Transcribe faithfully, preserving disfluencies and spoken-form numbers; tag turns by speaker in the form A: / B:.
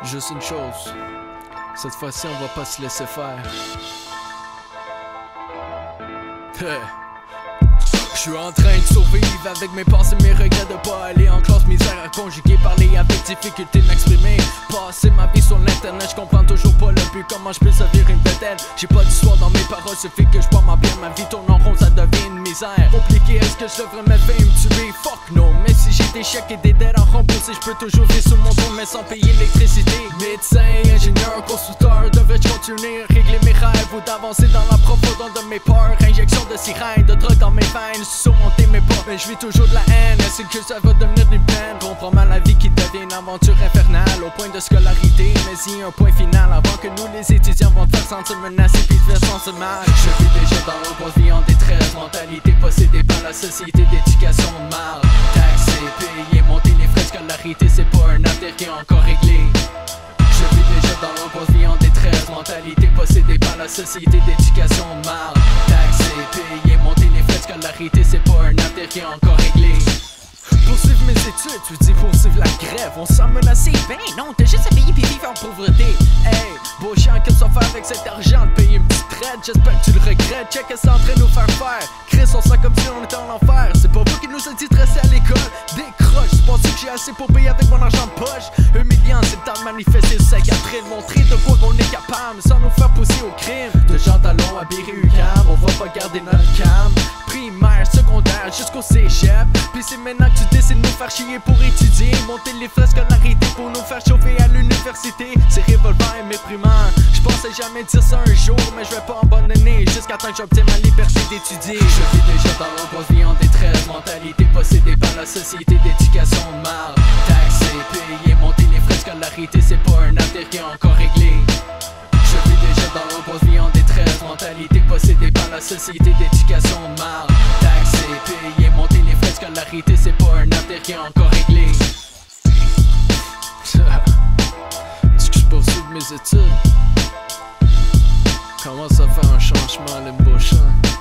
A: Juste une chose, cette fois-ci on va pas se laisser faire. Hey. Je suis en train de survivre avec mes pensées, mes regrets de pas aller en classe, misère à conjuguer, parler avec difficulté de m'exprimer. Passer ma vie sur l'internet, je comprends toujours pas le but, comment je peux servir une vedette. J'ai pas d'histoire dans mes paroles, suffit que je vois ma bien, ma vie tourne en rond, ça devient une misère. Compliqué, est-ce que je devrais mettre fin et me tuer? Fuck no, mais si j'ai des chèques et des dettes à rembourser, je peux toujours vivre sur mon tour mais sans payer l'électricité. Médecin, ingénieur, constructeur, devrais-je continuer à régler mes rêves ou d'avancer dans la profondeur de mes peurs? Injection de sirène, de drogue dans mes veines, surmonter mes pas, mais je vis toujours de la haine. Est-ce que ça va devenir une peine? Comprends mal la vie qui devient une aventure infernale au point de scolarité, mais il y a un point final avant que nous les étudiants vont te faire sentir menacés puis te faire sentir mal. Je vis déjà dans le grosse vie en détresse, mentalité possédée par la société d'éducation de mal. Taxer, payer, monter les frais de scolarité, c'est pas un affaire qui est encore réglé. Je vis déjà dans le grosse vie en détresse, mentalité possédée par la société d'éducation de mal. Taxer, payer, monter les frais de scolarité, c'est pas un affaire qui est encore réglé. Poursuivre mes études, tu dis poursuivre la grève. On s'en menacé, ben non, t'as juste à payer puis vivre en pauvreté. Hey, beau chien, qu'est-ce qu'on fait avec cet argent? De payer une petite traite, j'espère que tu le regrettes. Check qu'est-ce en train de nous faire faire. Chris, on sent comme si on était en enfer. C'est pas vous qui nous a dit de rester à l'école. Décroche, tu penses que j'ai assez pour payer avec mon argent de poche? Humiliant, c'est le temps de manifester le sac après, de montrer de quoi qu'on est capable sans nous faire pousser au crime. De Jean Talon à Berry-UQAM, on va pas garder notre cam. Primaire, secondaire, jusqu'au cégep. Puis c'est maintenant que tu décides de nous faire chier pour étudier, monter les frais de scolarité pour nous faire chauffer à l'université. C'est révoltant et méprimant. Je pensais jamais dire ça un jour, mais je vais pas abandonner jusqu'à temps que j'obtienne ma liberté d'étudier. Je vis déjà dans le grosse vie en détresse, mentalité possédée par la société d'éducation de mal. Taxer, payer, monter les frais de scolarité, c'est pas un affaire qui est encore réglé. Je vis déjà dans le grosse vie en détresse, mentalité possédée par la société d'éducation de mal. Taxer, payer, monter les frais de scolarité, c'est pas un affaire qui est encore réglé. Dis que je poursuis mes études. Commence à faire un changement l'année prochaine.